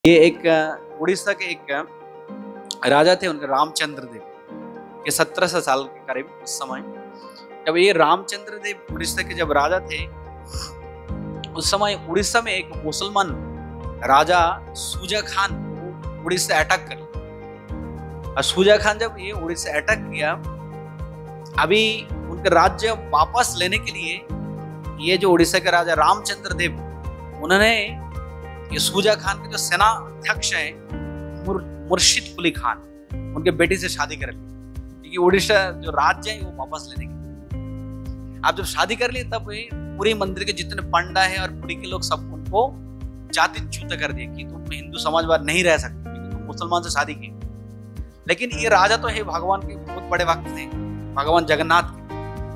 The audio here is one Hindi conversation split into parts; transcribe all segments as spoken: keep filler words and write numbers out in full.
ये एक अ, उड़ीसा के एक अ, राजा थे, उनके रामचंद्र देव। ये सत्रह सौ साल के करीब उस समय जब ये रामचंद्र देव उड़ीसा के जब राजा थे, उस समय उड़ीसा में एक मुसलमान राजा सूजा खान उड़ीसा अटैक कर लिया। और सूजा खान जब ये उड़ीसा अटैक किया, अभी उनका राज्य वापस लेने के लिए ये जो उड़ीसा के राजा रामचंद्र देव, उन्होंने ये सूजा खान के जो सेना अध्यक्ष है मुर, मुर्शिद कुली खान, उनके बेटी से शादी कर ली, क्योंकि उड़ीसा जो राज्य है वो वापस लेने के लिए। आप जब शादी कर लिए तब पूरी मंदिर के जितने पंडा है और पुरी के लोग सब उनको जाति च्युत कर दिए कि तुम हिंदू समाजवाद नहीं रह सकते, क्योंकि तुम मुसलमान से शादी की। लेकिन ये राजा तो है भगवान के बहुत बड़े भक्त थे, भगवान जगन्नाथ के।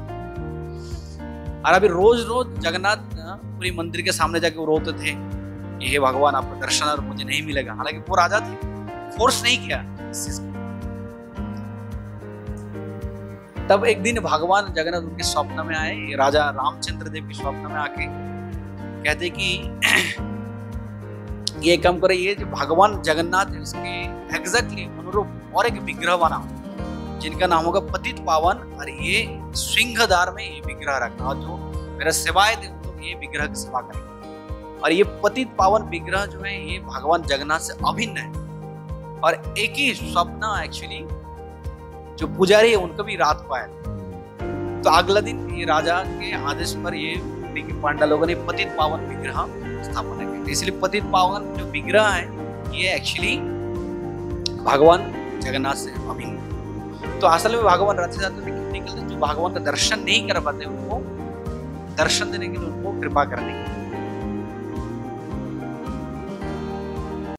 और अभी रोज रोज जगन्नाथ पूरी मंदिर के सामने जाके वो रोते थे, ये भगवान आपका दर्शन और मुझे नहीं मिलेगा। हालांकि वो राजा थे, फोर्स नहीं किया इस चीज को। तब एक दिन भगवान जगन्नाथ उनके स्वप्न में आए, राजा रामचंद्र देव के स्वप्न में आके कहते कि ये काम करे, ये जो भगवान जगन्नाथ है उसके एग्जैक्टली अनुरूप और एक विग्रह बना, जिनका नाम होगा पतित पावन, और ये सिंहदार में ये विग्रह रखना, और जो मेरा सेवाएं थे उनको ये विग्रह की सेवा करेंगे। और ये पतित पावन विग्रह जो है ये भगवान जगन्नाथ से अभिन्न है। और एक ही स्वप्न एक्चुअली जो पुजारी है उनको भी रात को आया। तो अगला दिन ये राजा के आदेश पर ये पांडा लोगों ने पतित पावन विग्रह स्थापना की। इसलिए पतित पावन जो विग्रह है ये एक्चुअली भगवान जगन्नाथ से अभिन्न। तो असल में भगवान रथ यात्रा में क्यों निकलते? जो भगवान का दर्शन नहीं कर पाते उनको दर्शन देने के लिए, उनको कृपा करने के लिए।